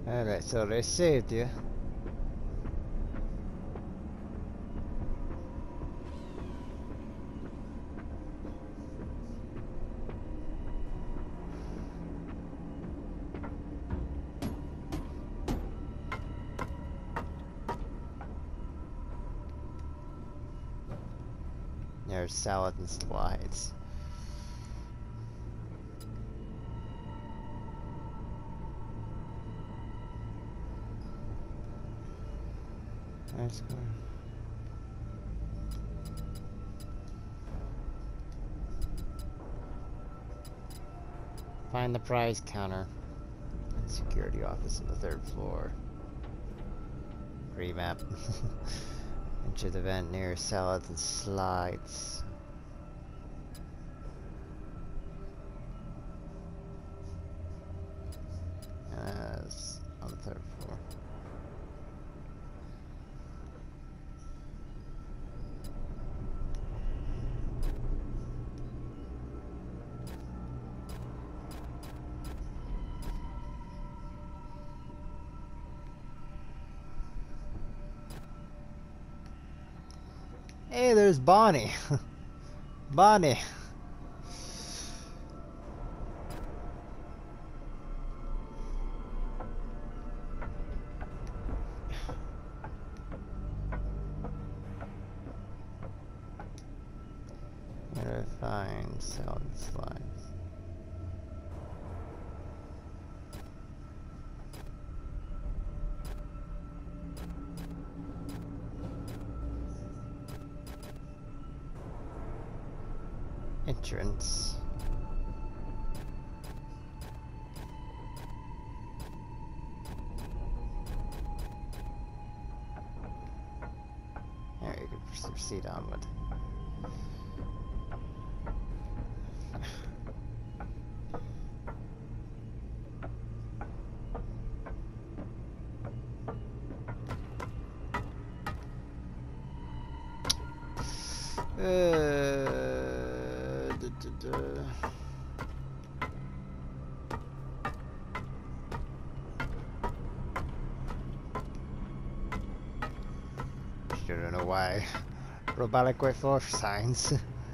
Alright, so they saved you. There's salad and slides. Nice car. Find the prize counter. Security office on the 3rd floor. Free map. Enter the vent near salads and slides. Yes, on the 3rd floor. Hey, there's Bonnie. Bonnie. Where do I find salad slides? Entrance. There, you can proceed onward. I don't know why. Robotic way for signs.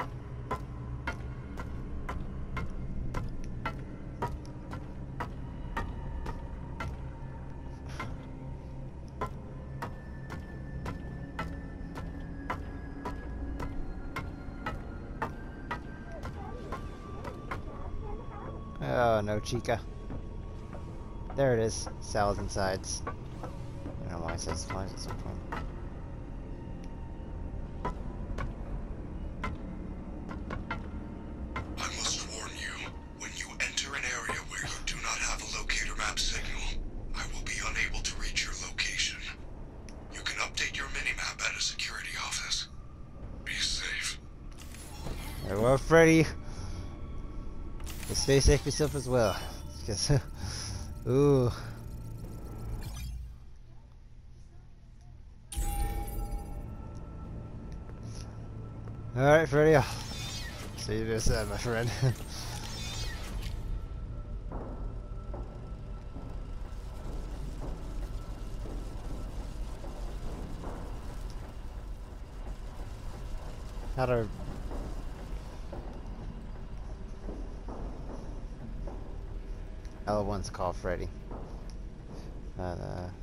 Oh no, Chica. There it is. Salads and sides. I don't know why it says slides at some point. I must warn you, when you enter an area where you do not have a locator map signal, I will be unable to reach your location. You can update your minimap at a security office. Be safe. Very well, Freddy. But stay safe yourself as well. Because, ooh. Alright, Freddy. I'll see you this my friend. How to... L1's call Freddy. But,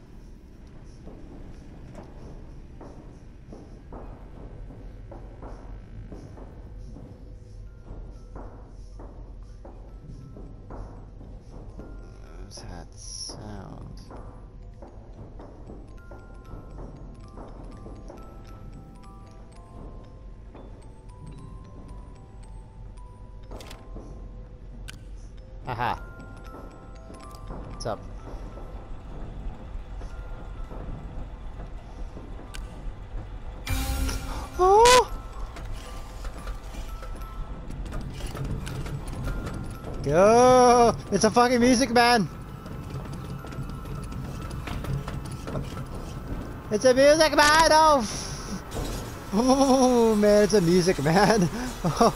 what's that sound? Haha. What's up? Oh! Go! It's a fucking music man! It's a music man! Oh! Oh man, it's a music man! Oh.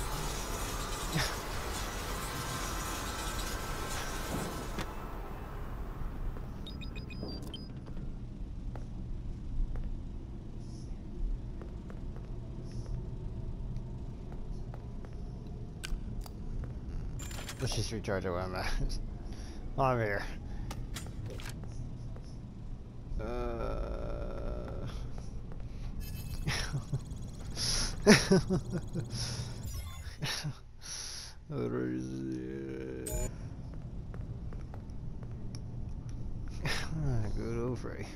Let's just recharge it where I'm at. I'm here. Good old Freddy.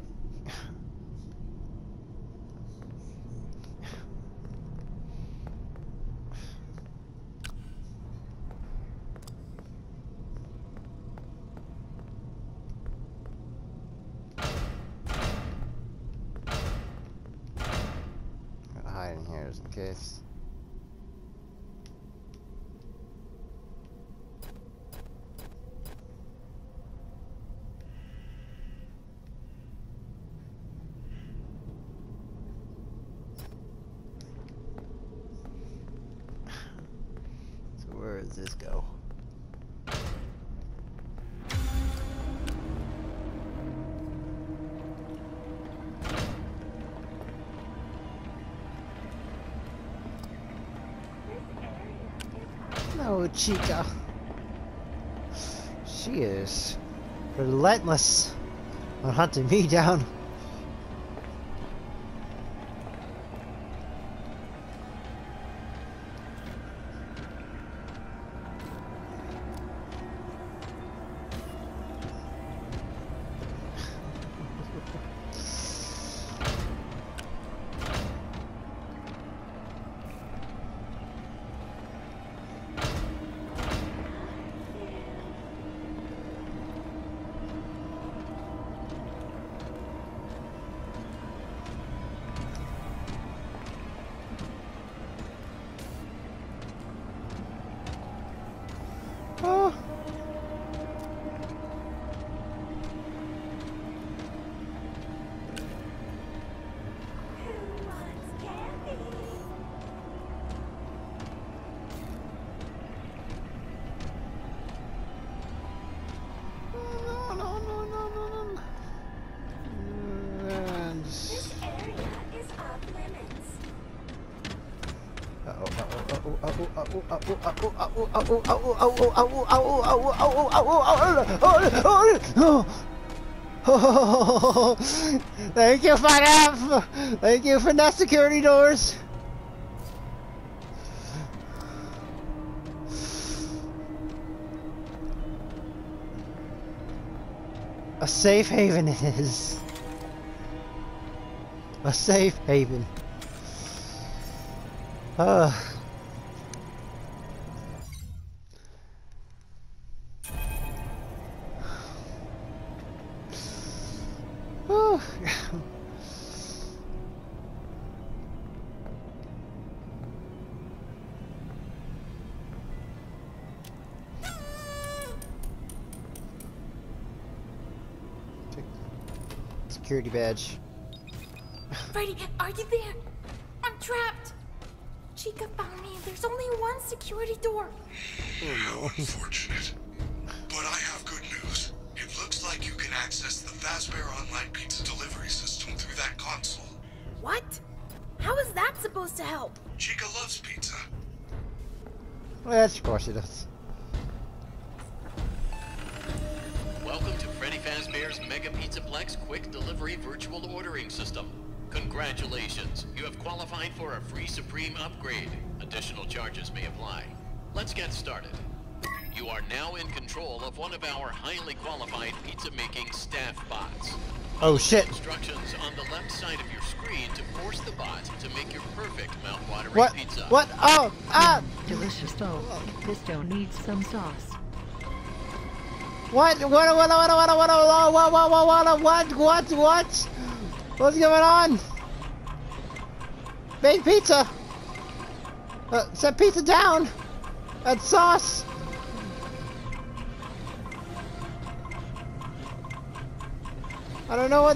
Gotta hide in here just in case. Where does this go? No, Chica. She is relentless on hunting me down. Oh. Thank you, Freddy. Thank you for that security doors. A safe haven it is. A safe haven. Security badge. Freddy, are you there? I'm trapped. Chica found me and there's only one security door. How unfortunate. But I have good news. It looks like you can access the Fazbear Online Pizza delivery system through that console. What? How is that supposed to help? Chica loves pizza. Well, of course it does. Welcome to Freddy Fazbear's Mega Pizzaplex Quick Delivery Virtual Ordering System. Congratulations, you have qualified for a free Supreme upgrade. Additional charges may apply. Let's get started. You are now in control of one of our highly qualified pizza-making staff bots. Oh shit. Instructions on the left side of your screen to force the bot to make your perfect mouth-watering pizza. What? Oh! Ah! Delicious dough. This dough needs some sauce. What? What's going on? Bake pizza! Set pizza down! Add sauce! I don't know what...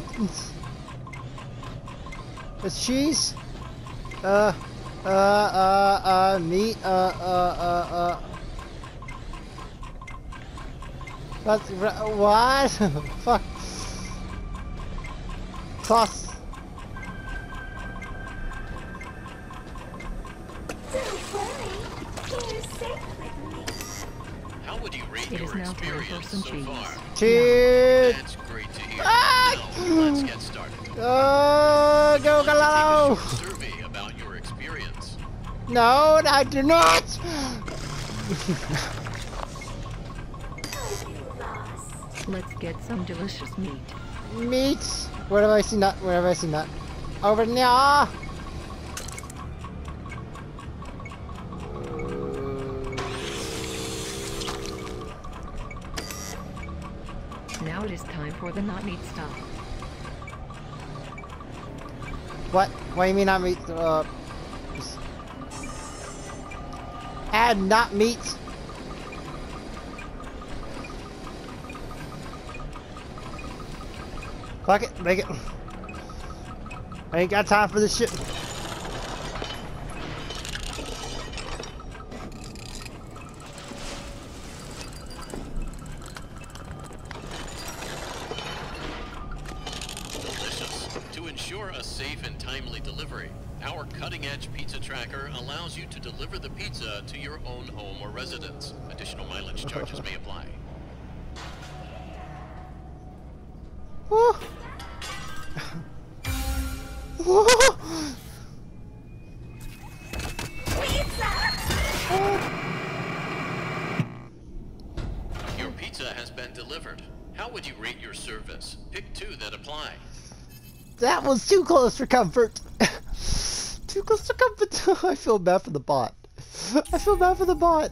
It's cheese? Meat, That's... What? Fuck. Sauce. Don't worry, you're safe with me. would you rate It is your now time for experience some so cheese. far? Cheers! That's great to hear. Ah! Now, let's get started. Oh, Would you go like to take a Galileo! short survey about your experience? No, I do not! Let's get some delicious meat. Meat! Where have I seen that? Where have I seen that? Over there! Now it is time for the not meat stuff. What? What do you mean not meat? Add not meat? Fuck it, make it. I ain't got time for this shit. Delicious. To ensure a safe and timely delivery, our cutting-edge pizza tracker allows you to deliver the pizza to your own home or residence. Additional mileage charges may apply. Woo. Woo. Your pizza has been delivered. How would you rate your service? Pick two that apply. That was too close for comfort. Too close to comfort. I feel bad for the bot. I feel bad for the bot.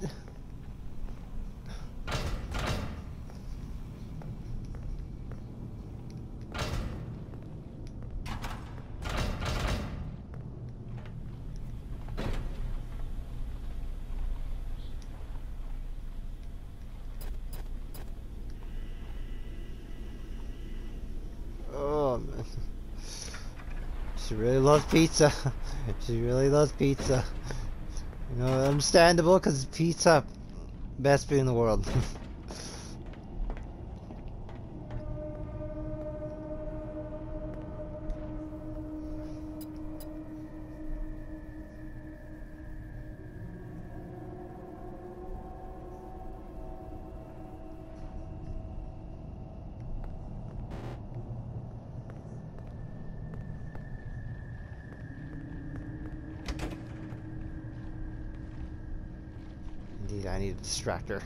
Oh man. She really loves pizza. She really loves pizza. You know, understandable because pizza, best food in the world. Indeed, I need a distractor.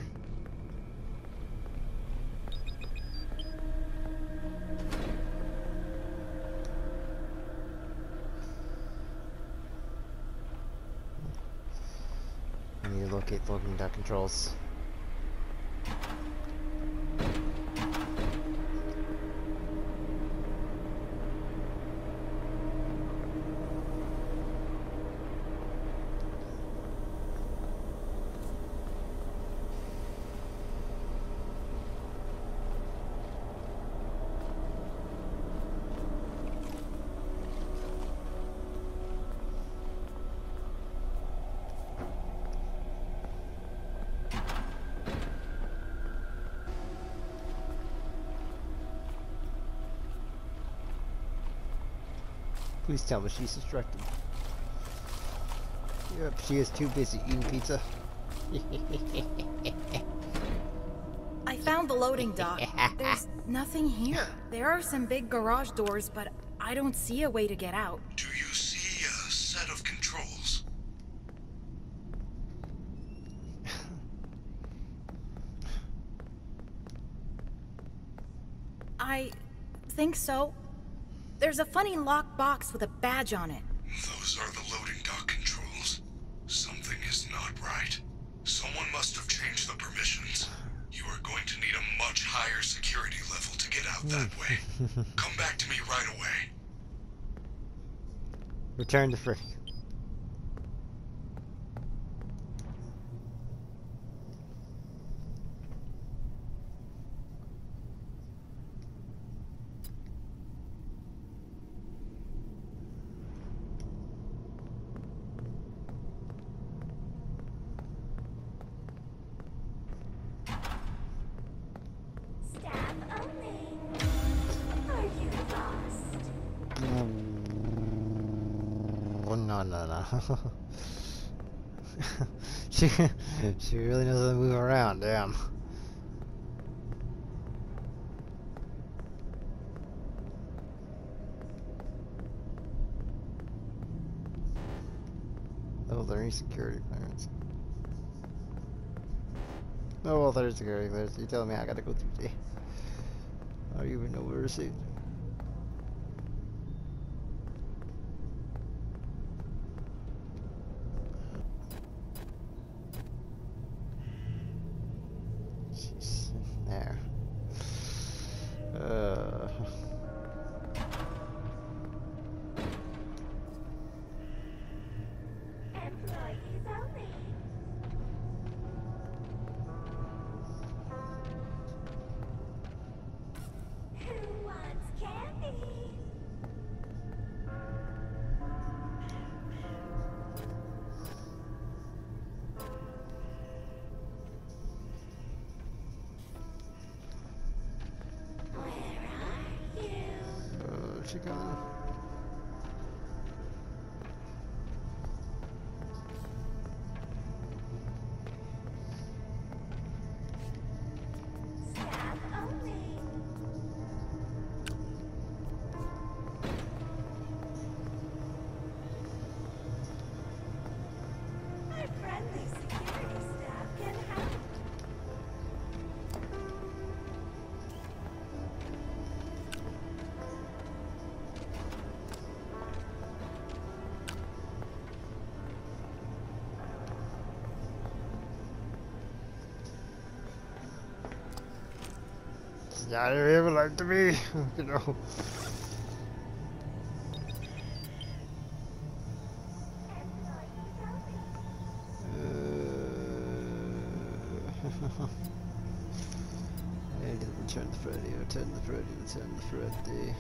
I need to locate loading dock controls. Please tell me she's distracted. Yep, she is too busy eating pizza. I found the loading dock. There's nothing here. There are some big garage doors, but I don't see a way to get out. Do you see a set of controls? I think so. There's a funny locked box with a badge on it. Those are the loading dock controls. Something is not right. Someone must have changed the permissions. You are going to need a much higher security level to get out that way. Come back to me right away. Return to Freddy. Staff only. Are you lost? Oh, no, no, no. she really knows how to move around, damn. Are there any security clearance? Oh, well, there's security clearance. You telling me I gotta go through there? I don't even know where to see. Jeez, there. Employees only. Who wants candy? Where are you? She gone? Staff only. Our friendly security staff can help. It's not even like to be, you know. I didn't return the Freddy, return the Freddy, return the Freddy.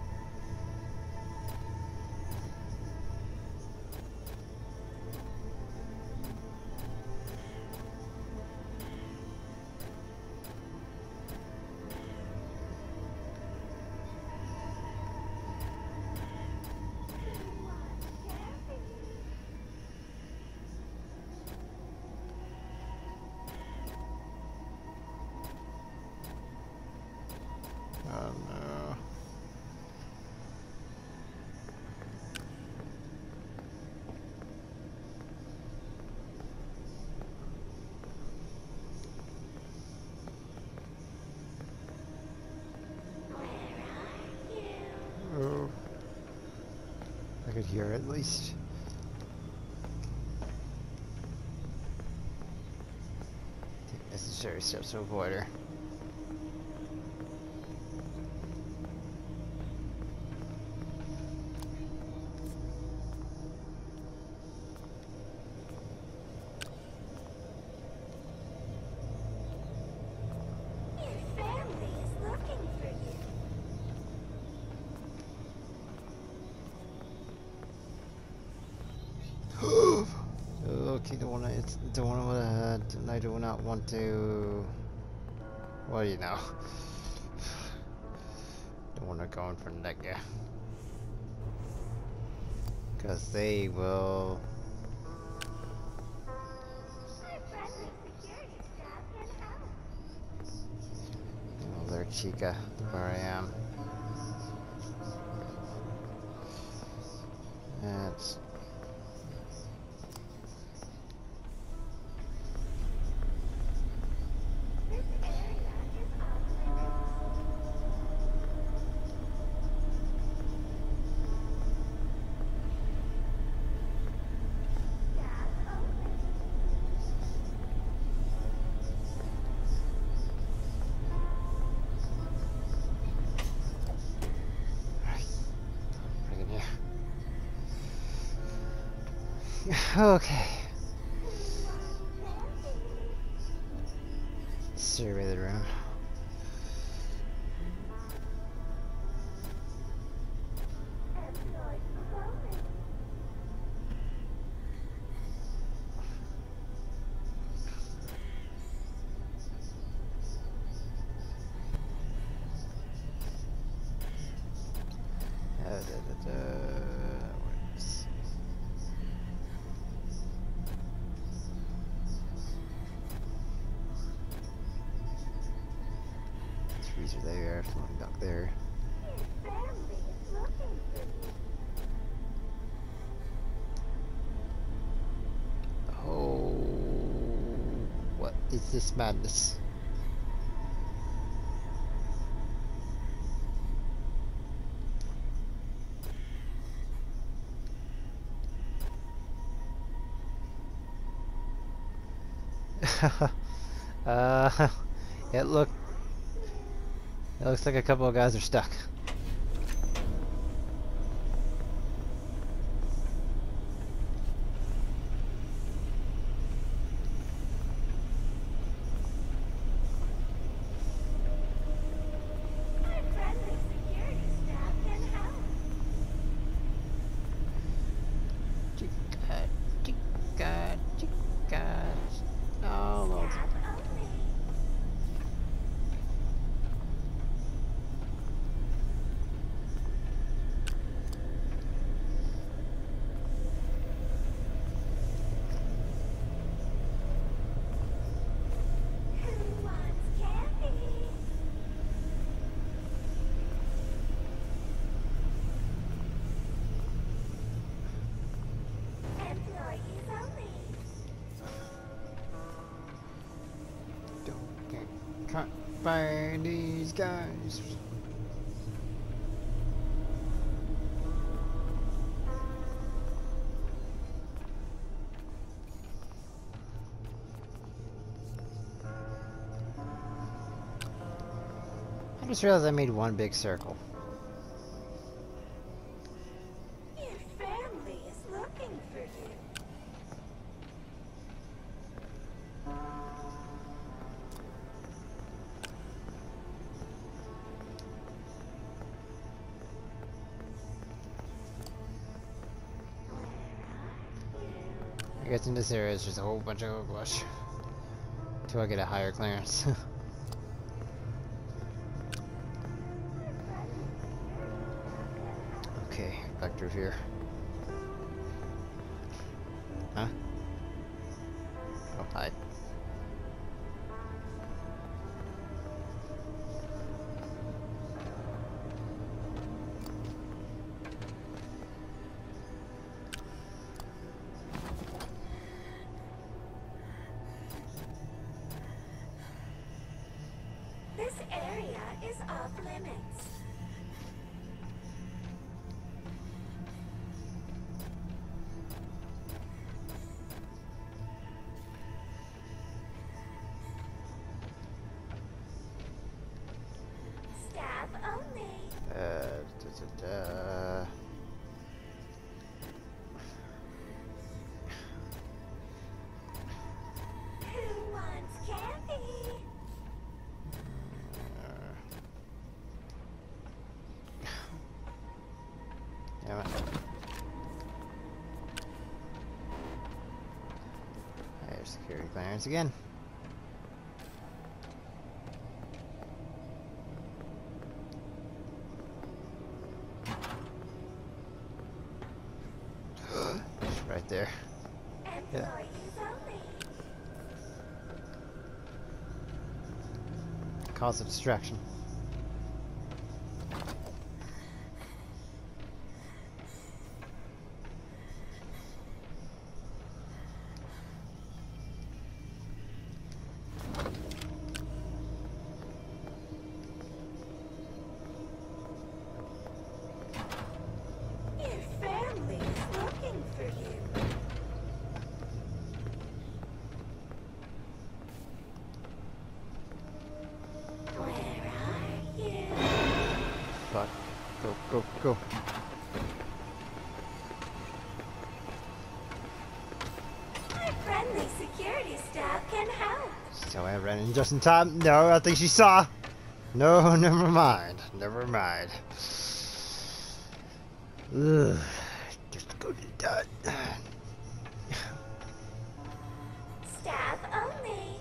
Oh no. Oh. I could hear it at least. Take necessary steps to avoid her. Your family is looking for you. Okay, I do not want to. Well, you know, don't want to go in front of that guy, because they will. Our friendly security staff can help. Well, there, Chica, where I am. That's. This area is off limits. Staff only. Bring it here. Okay. Survey the room. Employees only. Works. Freezer there, floating dock there. Your family is looking for you. is this madness? uh, it looks like a couple of guys are stuck. Friendly security staff can help. Chica, chica, chica. Oh, Lord. Staff only. Who wants candy? Employees only. Don't get caught by these guys. I just realized I made one big circle. Your family is looking for you. I guess in this area it's just a whole bunch of hogwash. Till I get a higher clearance. Okay, back through here. Huh? Oh, hi. This area is off limits. Staff only. Da. Who wants candy? Damn it. There's security clearance again. Right there. Employees only. Cause of distraction. Your family is looking for you. Where are you? Fuck. Go, go, go. My friendly security staff can help. So I ran in just in time. No, I think she saw. No, never mind. Never mind. Ugh. Just go to that. Staff only.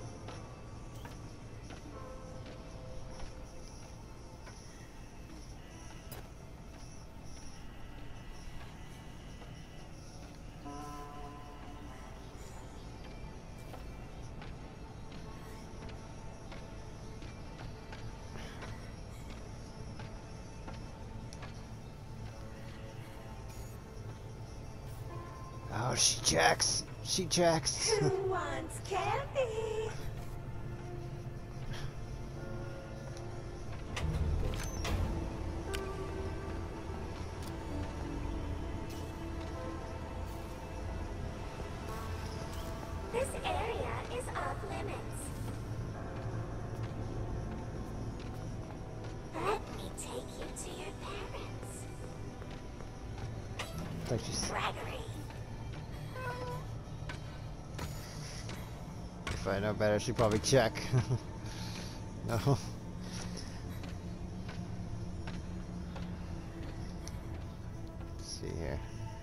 Oh, she checks. She checks. Who wants candy? like she's. Gregory. If I know better, she'd probably check. No. Let's see here.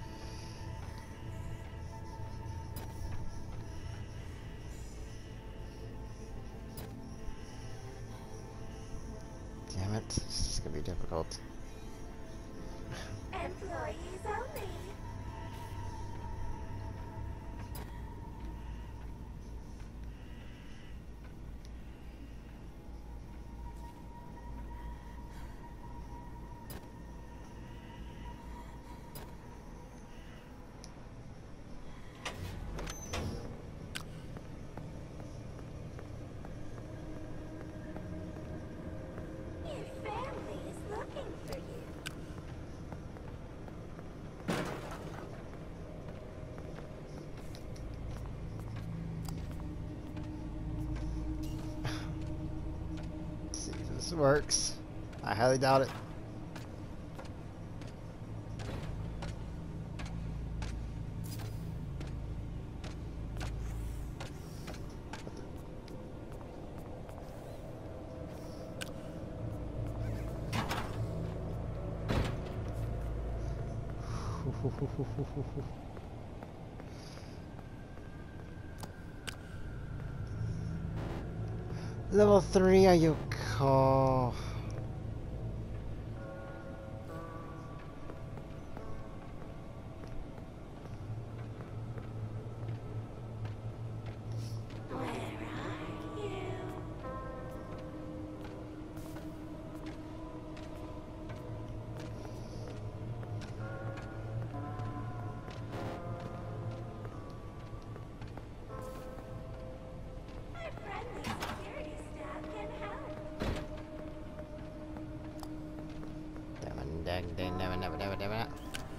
Damn it, this is gonna be difficult. Employees only. Your family is looking for you. Let's see if this works. I highly doubt it. Level 3, are you call? Where are you? Our friendly security staff can help. Damn it.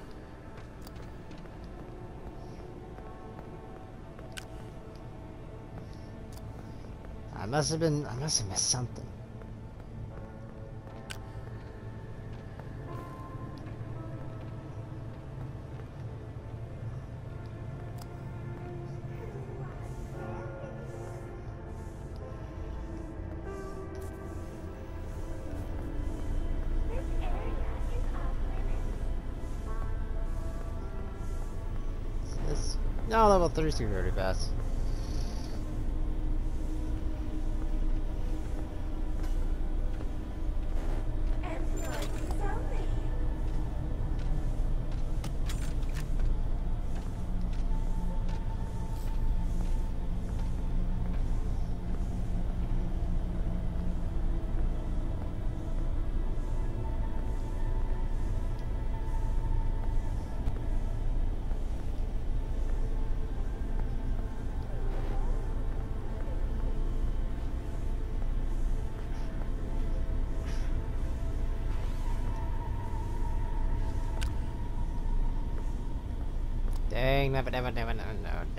I must have missed something. This area is off limits. This no level 3 security pass. Employees only. Dang, damn it, no, damn it.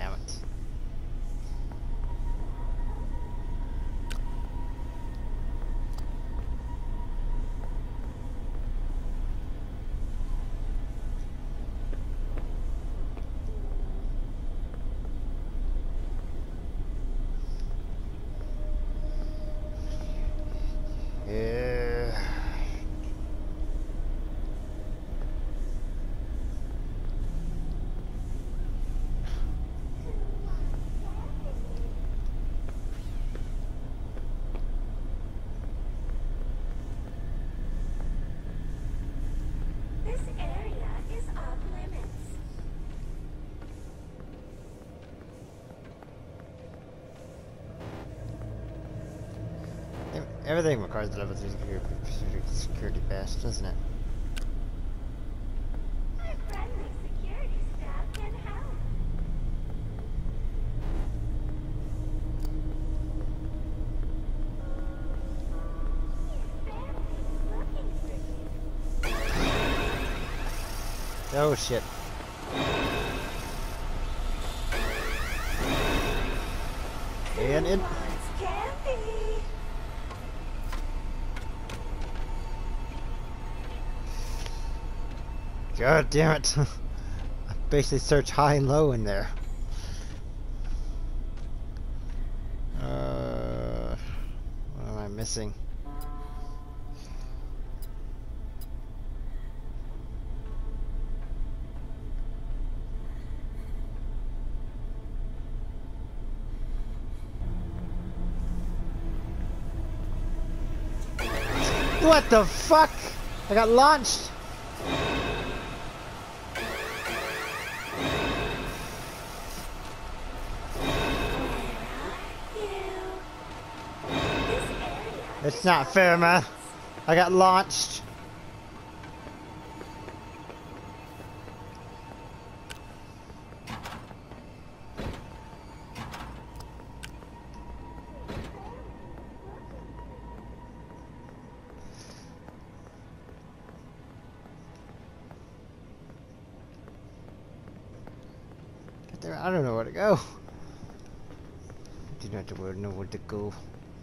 Yeah. This area is off limits. Everything requires the level 3 security pass, doesn't it? Our friendly security staff can help. Your family is looking for you. Oh shit. And in. Wants candy. God damn it. basically search high and low in there. What am I missing? What the fuck? I got launched. It's not fair, man. I got launched. Get there. I don't know where to go. I do not know where to go.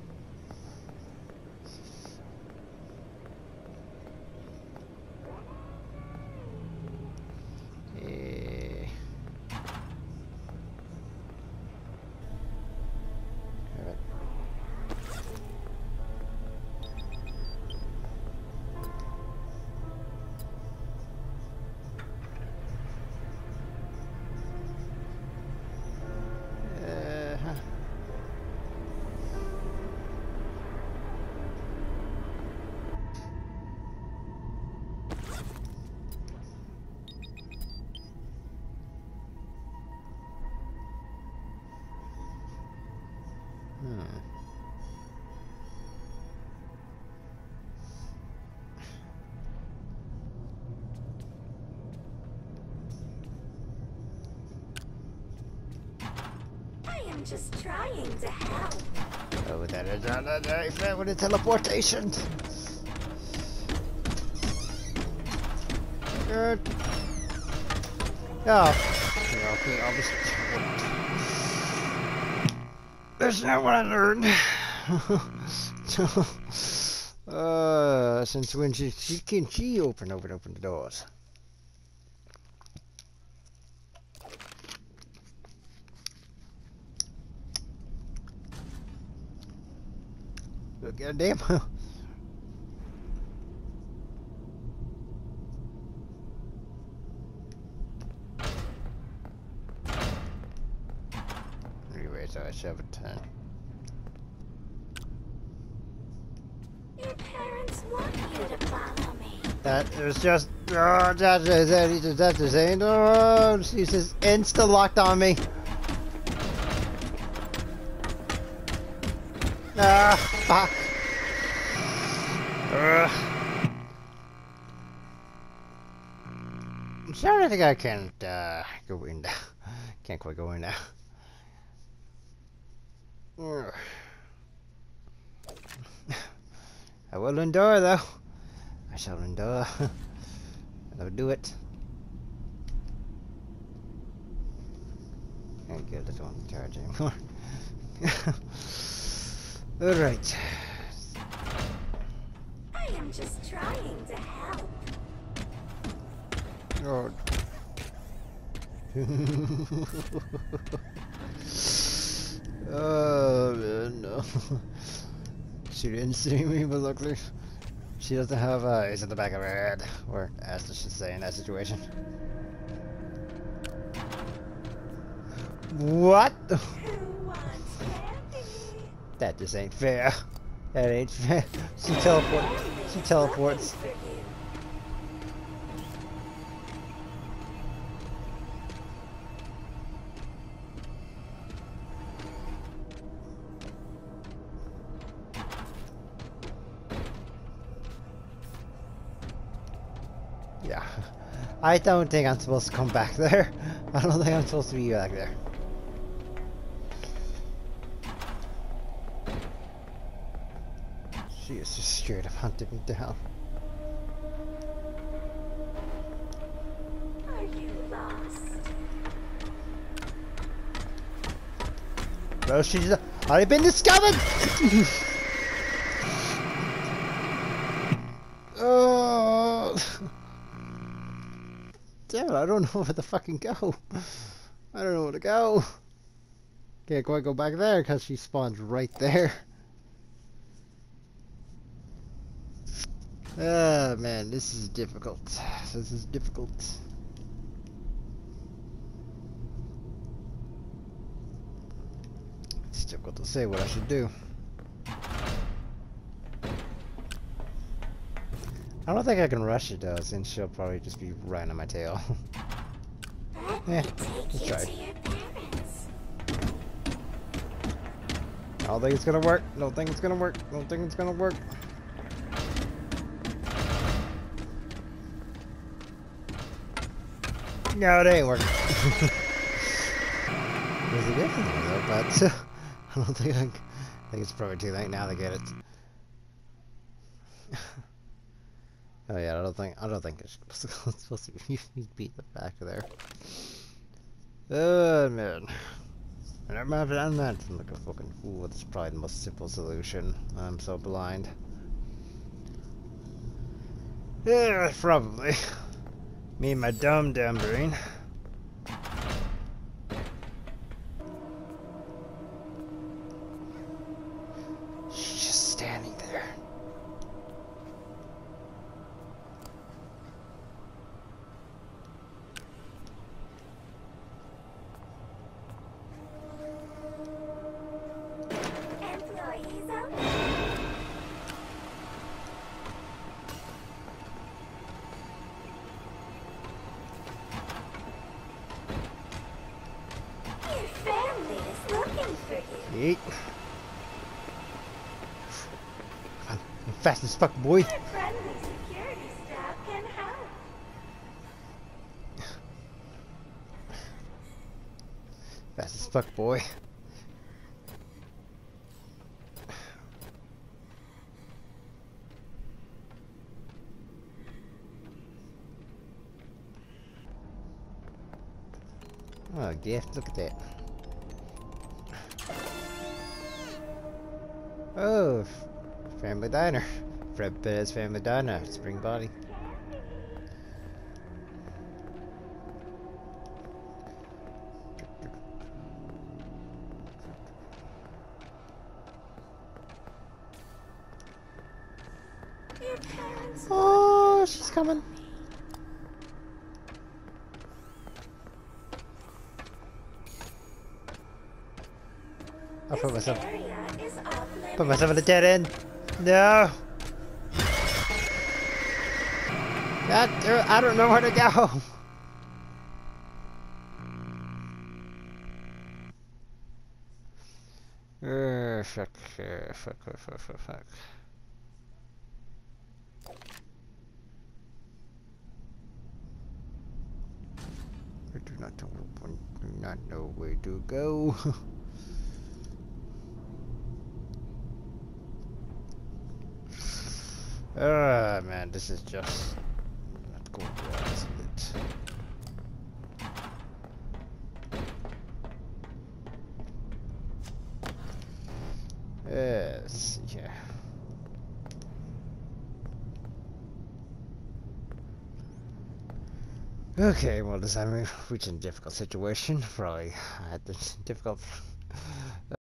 I'm just trying to help. Oh, that is that with a teleportation. Good. Oh. Okay, I'll just... That's not what I learned. Since when she open the doors. Goddamn. Anyway, so I should have a 10. Your parents want you to follow me. That is just that's insane. Oh, she just insta locked on me. Ah, fuck. I'm sorry, I think I can't go in there. Can't quite go in there. I will endure, though. I shall endure. I'll do it. Can't get this one charge anymore. Alright. I am just trying to help. Oh. Oh man, no. She didn't see me, but luckily she doesn't have eyes in the back of her head. Or as I should say in that situation. What? Who wants candy? That just ain't fair. That ain't fair. She teleports. For you. Yeah. I don't think I'm supposed to come back there. I don't think I'm supposed to be back there. She is just straight up hunting me down. Are you lost? Bro, she's... I've been discovered! Oh. Damn it, I don't know where to fucking go. I don't know where to go. Can't quite go back there because she spawns right there. Ah, man, this is difficult. This is difficult. It's difficult to say what I should do. I don't think I can rush it though, since she'll probably just be right on my tail. Yeah, let's try. I don't think it's gonna work. Don't think it's gonna work. Don't think it's gonna work. No, it ain't working. There's a difference though, but I don't think I think it's probably too late now to get it. Oh yeah, I don't think it's supposed to be beat the back of there. Oh man. I'm not like a fucking fool. It's probably the most simple solution. I'm so blind. Yeah, probably. Me and my dumb brain. She's just standing there. Employees out there. Your family is looking for you. Yeet. Come on, I'm fast as fuck, boy. Your friendly security staff can help. Fast as fuck, boy. Oh, gift, look at that. Oh, family diner. Fred Perez family diner, spring body. Your parents Oh, she's coming. I'll put myself area is off limits. Put myself in a dead end. No. I don't know where to go. Fuck. I do not know where to go. Ah, man, this is just not going well, isn't it? Yes, yeah. Okay, well, this time we reached a difficult situation. Probably I had this difficult